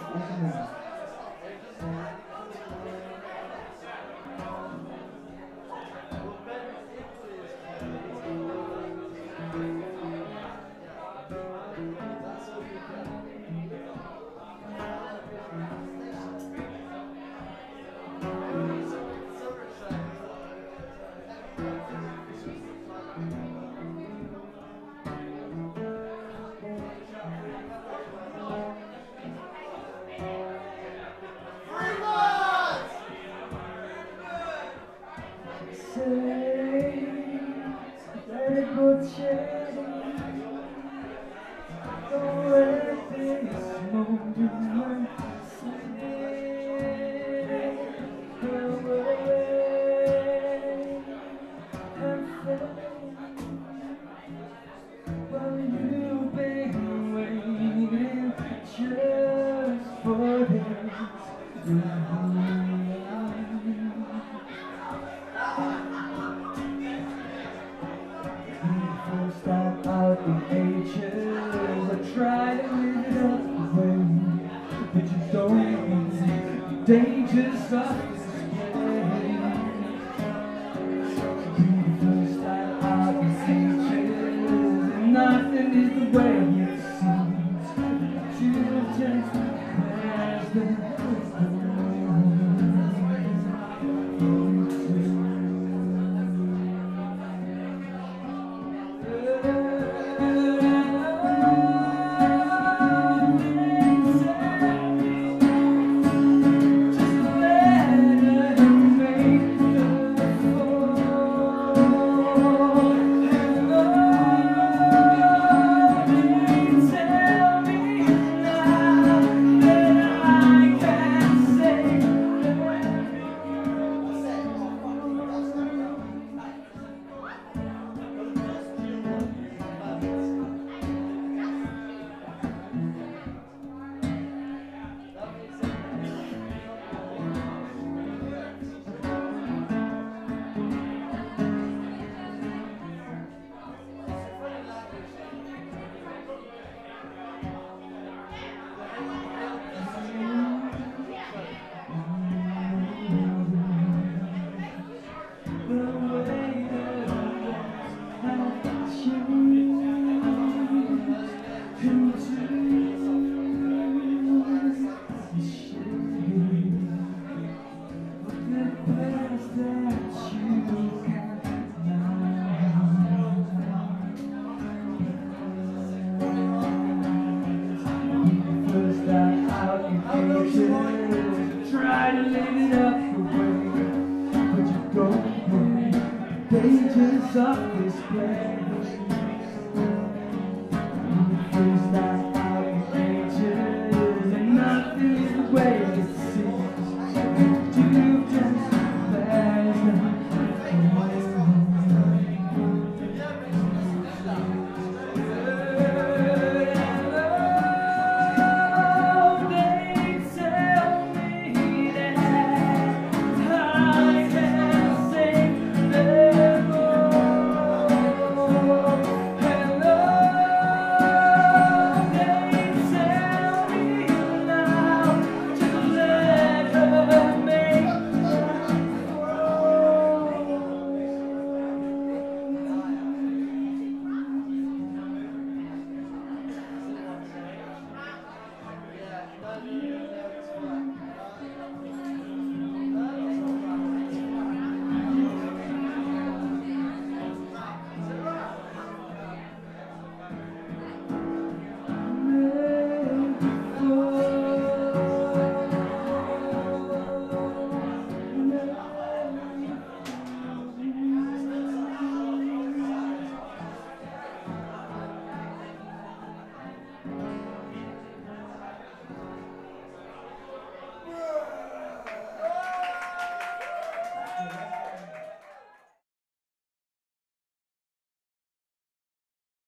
Step out in ages, I try to live it up the way, but you don't see the dangers of this game. Beautiful step out in ages, and nothing is the way it seems. You just pass the try to live it up the way, but you don't know the dangers of this place.